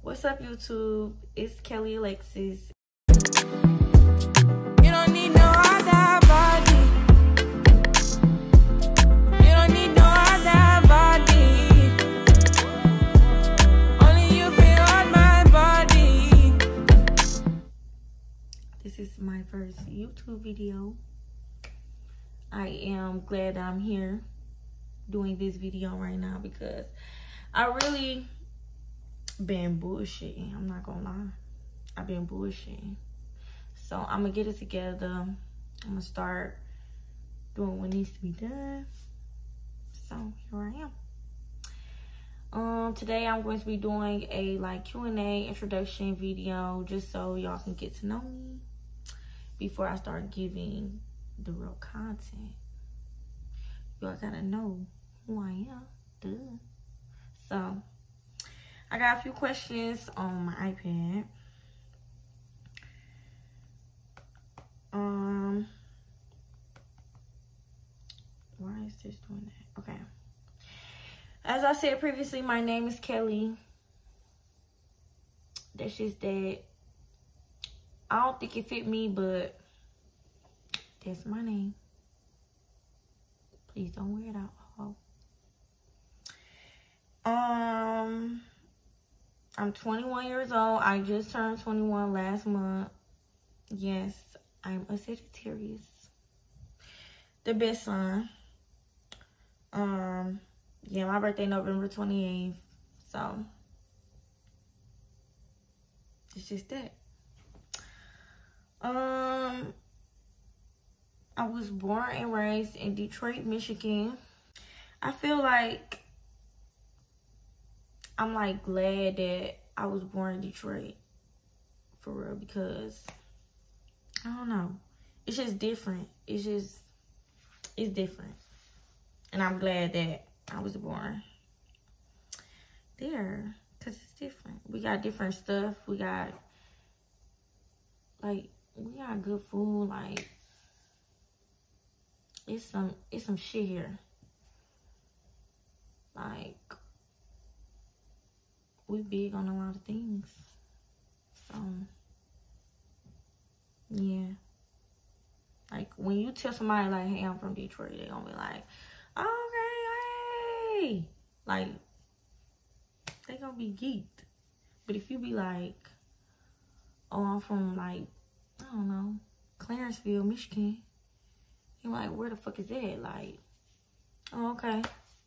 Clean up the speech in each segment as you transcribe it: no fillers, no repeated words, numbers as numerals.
What's up, YouTube? It's Kelly Alexis. You don't need no other body. You don't need no other body. Only you feel on my body. This is my first YouTube video. I am glad I'm here doing this video right now because I really been bullshitting. I'm not gonna lie. I've been bullshitting. So I'm gonna get it together. I'm gonna start doing what needs to be done. So here I am. Today I'm going to be doing a Q&A introduction video just so y'all can get to know me before I start giving the real content. Y'all gotta know who I am. Duh. So I got a few questions on my iPad. Why is this doing that? Okay. As I said previously, my name is Kelly. That's just that. I don't think it fit me, but that's my name. Please don't wear it out. I'm 21 years old. I just turned 21 last month. Yes, I'm a Sagittarius. The best sign. Yeah, my birthday November 28th. So it's just that. I was born and raised in Detroit, Michigan. I feel like I'm glad that I was born in Detroit, for real, because I don't know, it's just different. It's different, and I'm glad that I was born there because it's different. We got different stuff. We got good food. It's some shit here. We big on a lot of things. So yeah. When you tell somebody hey, I'm from Detroit, they gonna be like, okay, hey. They gonna be geeked. But if you be like, oh, I'm from I don't know, Clarenceville, Michigan, you're like, where the fuck is that? Oh, okay.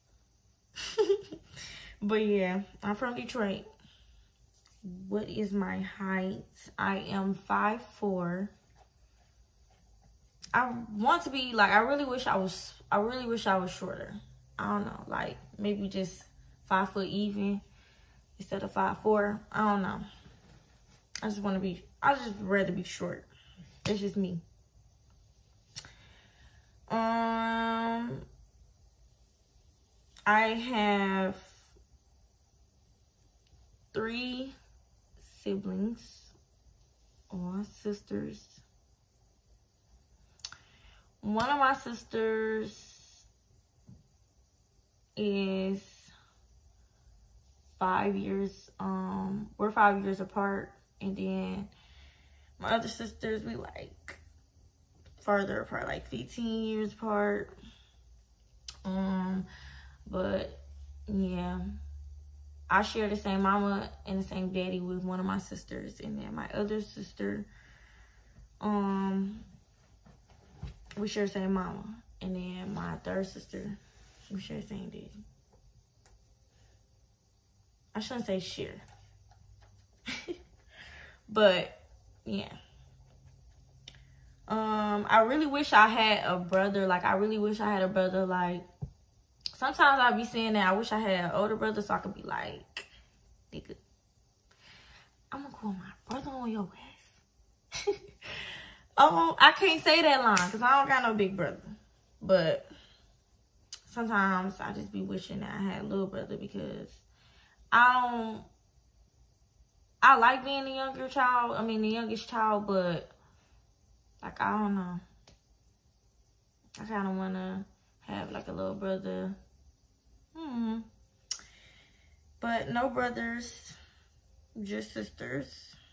But yeah, I'm from Detroit. What is my height? I am 5'4". I want to be I really wish I was shorter. I don't know, maybe just 5 foot even instead of 5'4". I don't know. I just rather be short. That's just me. I have 3 siblings, or sisters. One of my sisters is 5 years, we're 5 years apart, and then my other sisters, we further apart, 15 years apart. But yeah, I share the same mama and the same daddy with one of my sisters, and then my other sister, we share the same mama, and then my third sister, we share the same daddy. I shouldn't say share, but yeah. I really wish I had a brother. I really wish I had a brother. Sometimes I be saying that I wish I had an older brother so I could be nigga, I'm gonna call my brother on your ass. I can't say that line because I don't got no big brother. But sometimes I just be wishing that I had a little brother because I like being the youngest child, but I don't know. I kind of want to have a little brother. But no brothers. just sisters.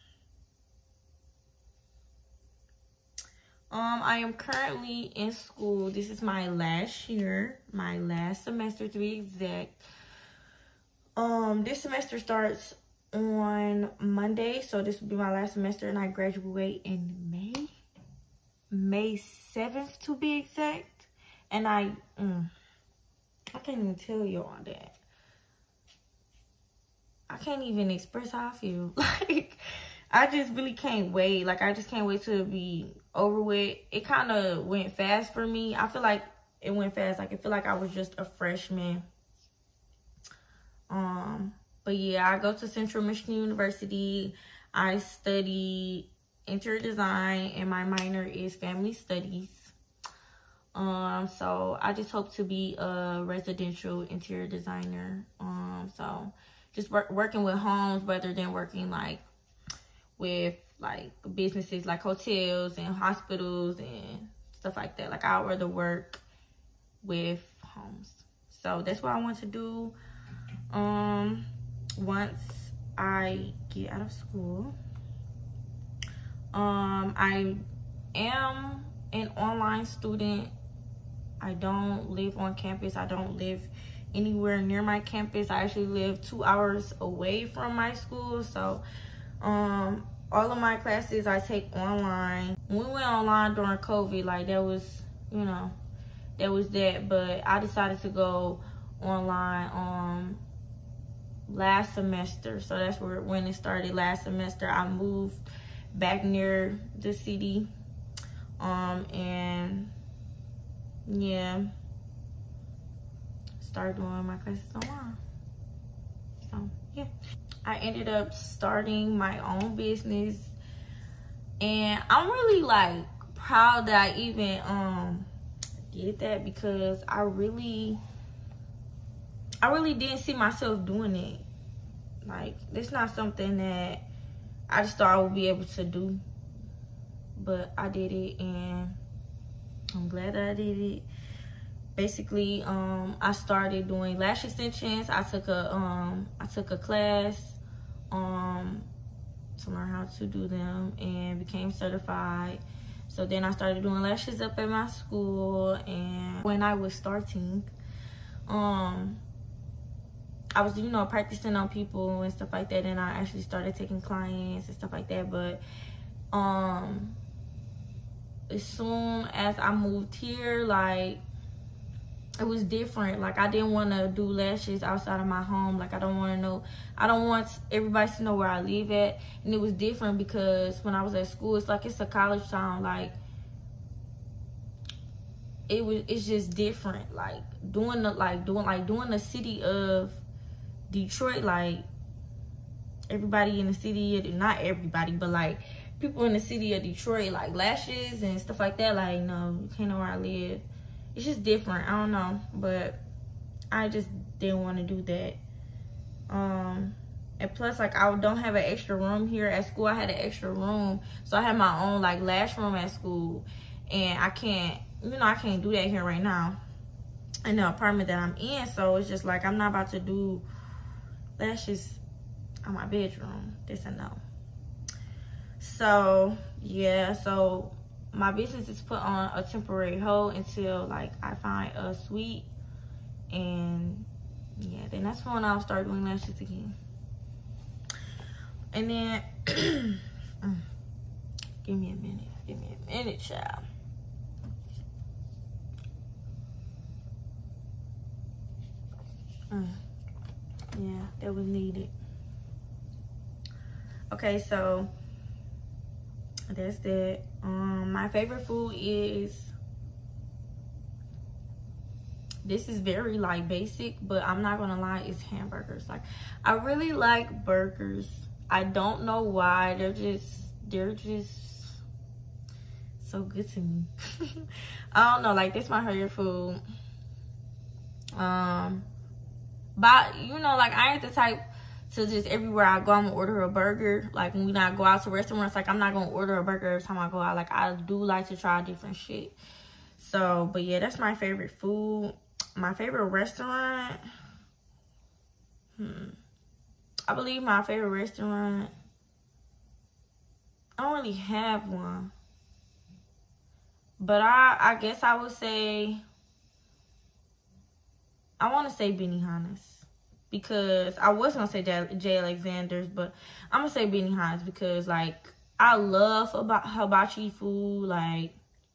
I am currently in school. This is my last year, my last semester to be exact. This semester starts on Monday, so this will be my last semester, and I graduate in May 7th to be exact. And I can't even tell y'all that. I can't even express how I feel. Like, I just really can't wait. Like, I just can't wait to be over with. It kind of went fast for me. I feel like it went fast. Like, I feel like I was just a freshman. But yeah, I go to Central Michigan University. I study interior design, and my minor is family studies. So I just hope to be a residential interior designer. So just working with homes rather than working like with like businesses like hotels and hospitals and stuff like that. Like, I'd rather work with homes. So that's what I want to do. Once I get out of school. I am an online student. I don't live on campus. I don't live anywhere near my campus. I actually live 2 hours away from my school. So all of my classes I take online. When we went online during COVID, like, that was, you know, that was that. But I decided to go online last semester. So that's when it started. Last semester I moved back near the city, and yeah, started doing my classes online. So yeah, I ended up starting my own business, and I'm really like proud that I even did that, because I really didn't see myself doing it. Like, it's not something that I just thought I would be able to do, but I did it, and I'm glad that I did it. Basically, I started doing lash extensions. I took a class to learn how to do them and became certified. So then I started doing lashes up at my school, and when I was starting, I was, you know, practicing on people and stuff like that, and I actually started taking clients and stuff like that. But as soon as I moved here, like, it was different. Like, I didn't want to do lashes outside of my home. Like, I don't want everybody to know where I live at. And it was different because when I was at school, it's like, it's a college town. Like, it's just different. Like, doing the city of Detroit, like, everybody in the city, not everybody, but like people in the city of Detroit, like lashes and stuff like that, like, no, you can't know where I live. It's just different. I don't know, but I just didn't want to do that. And plus, like, I don't have an extra room here at school. I had an extra room, so I had my own like lash room at school, and I can't do that here right now in the apartment that I'm in. So it's just like, I'm not about to do lashes on my bedroom. This and no. So yeah, so my business is put on a temporary hold until like I find a suite, and yeah, then that's when I'll start doing lashes again. And then give me a minute, child. Yeah, that was needed. Okay, so that's that. My favorite food is, this is very like basic, but I'm not gonna lie, it's hamburgers. Like, I really like burgers. I don't know why, they're just so good to me. I don't know, like, that's my favorite food. But you know, like, I ain't the type to just everywhere I go, I'm gonna order a burger. Like, when we not go out to restaurants, like, I'm not gonna order a burger every time I go out. Like, I do like to try different shit. So, but yeah, that's my favorite food. My favorite restaurant, I believe my favorite restaurant, I don't really have one. But I guess I would say, I want to say Benihana's. Because I was going to say J. Alexander's, but I'm going to say Benihana's because, like, I love hibachi food. Like,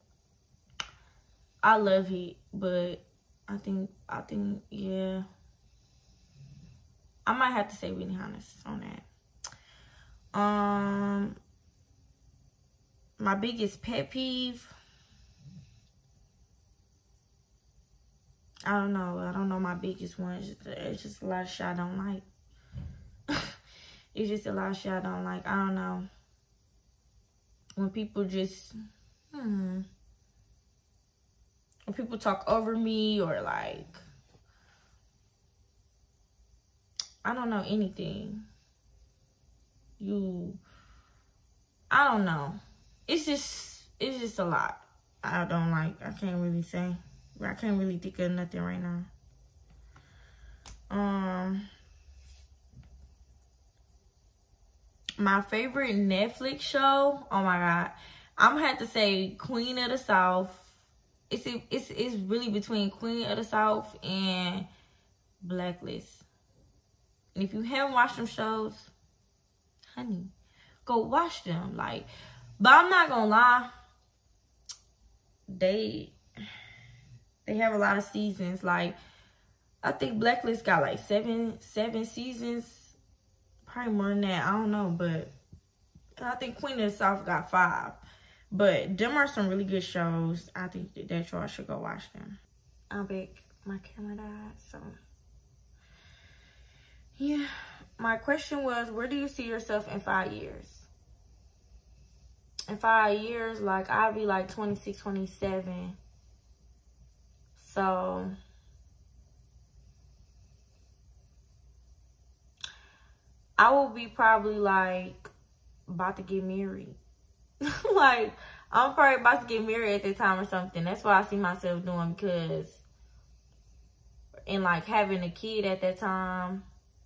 I love it. But I think, yeah. I might have to say Benihana's on that. My biggest pet peeve, I don't know my biggest one. It's just a lot of shit I don't like. It's just a lot of shit I don't like. I don't know. When people just, when people talk over me or like, I don't know anything. I don't know. It's just a lot. I don't like. I can't really say. I can't really think of nothing right now. My favorite Netflix show, oh my God, I'm gonna have to say Queen of the South. It's really between Queen of the South and Blacklist. And if you haven't watched them shows, honey, go watch them. Like, but I'm not gonna lie, they have a lot of seasons. Like, I think Blacklist got like seven seasons. Probably more than that. I don't know. But I think Queen of the South got 5. But them are some really good shows. I think that y'all should go watch them. I'm back. My camera died. So, yeah. My question was, where do you see yourself in 5 years? In 5 years, like, I'll be like 26, 27. So, I will be probably like about to get married. Like, I'm probably about to get married at that time or something. That's what I see myself doing, because, and like having a kid at that time,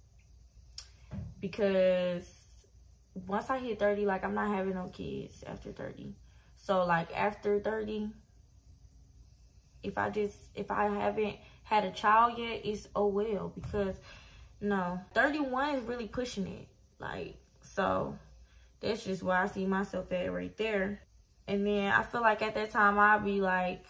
because once I hit 30, like, I'm not having no kids after 30. So like after 30, if I haven't had a child yet, it's oh well, because no, 31 is really pushing it. Like, so that's just where I see myself at right there. And then I feel like at that time I'll be like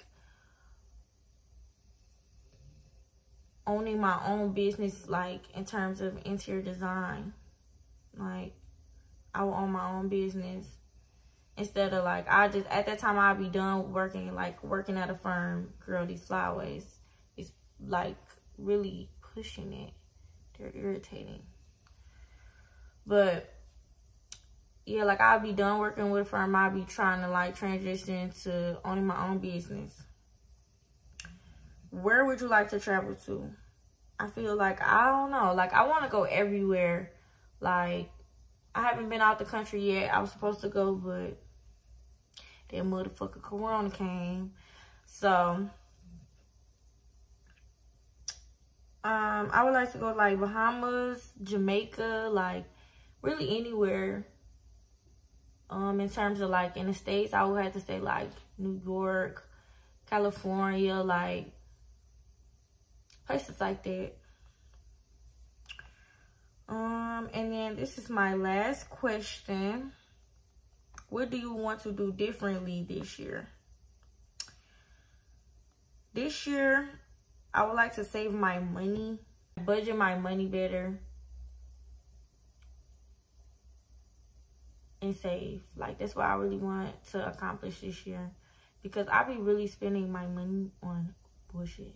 owning my own business, like in terms of interior design. Like, I will own my own business. Instead of like, at that time I'll be done working at a firm. Girl, these flyaways is like really pushing it. They're irritating. But yeah, like, I'll be done working with a firm. I'll be trying to like transition to owning my own business. Where would you like to travel to? I feel like, I don't know. Like, I want to go everywhere. Like, I haven't been out the country yet. I was supposed to go, but that motherfucker Corona came. So, I would like to go like Bahamas, Jamaica, like really anywhere. In terms of like in the States, I would have to say like New York, California, like places like that. And then this is my last question. What do you want to do differently this year? This year, I would like to save my money, budget my money better, and save. Like, that's what I really want to accomplish this year, because I be really spending my money on bullshit.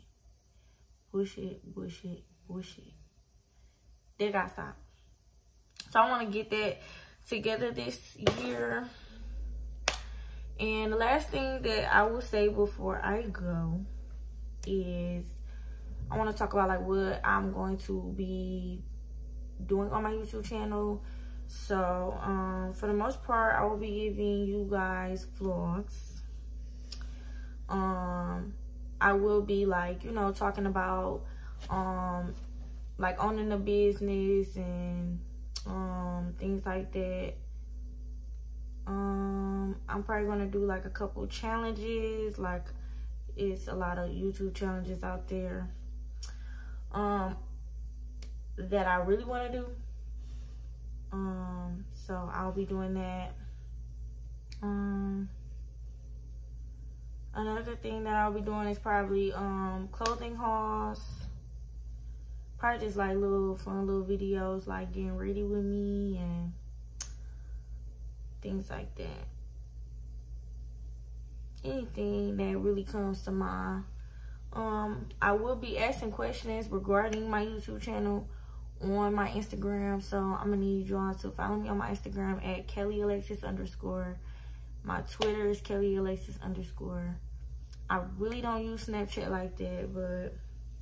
They gotta stop. So I want to get that together this year. And the last thing that I will say before I go is I want to talk about like what I'm going to be doing on my YouTube channel. So for the most part, I will be giving you guys vlogs. I will be like, talking about like owning a business and things like that. I'm probably gonna do like a couple challenges. Like, it's a lot of YouTube challenges out there that I really want to do. So I'll be doing that. Another thing that I'll be doing is probably clothing hauls. Probably just like fun little videos, like getting ready with me and things like that. Anything that really comes to mind. I will be asking questions regarding my YouTube channel on my Instagram, so I'm gonna need you all to follow me on my Instagram at KellyAlexis_. My Twitter is KellyAlexis_. I really don't use Snapchat like that, but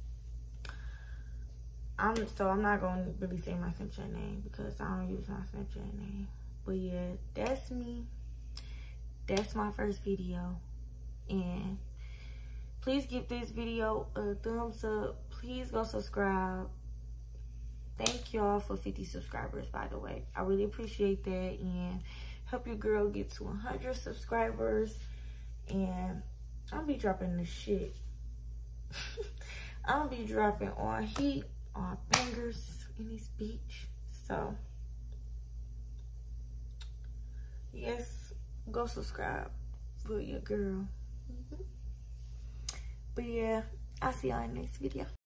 I'm not gonna really say my Snapchat name because I don't use my Snapchat name. But yeah, that's me. That's my first video. And please give this video a thumbs up. Please go subscribe. Thank y'all for 50 subscribers, by the way. I really appreciate that. And help your girl get to 100 subscribers. And I'll be dropping the shit. I'll be dropping on heat, on bangers in this beach. So, yes, go subscribe for your girl. But yeah, I'll see y'all in the next video.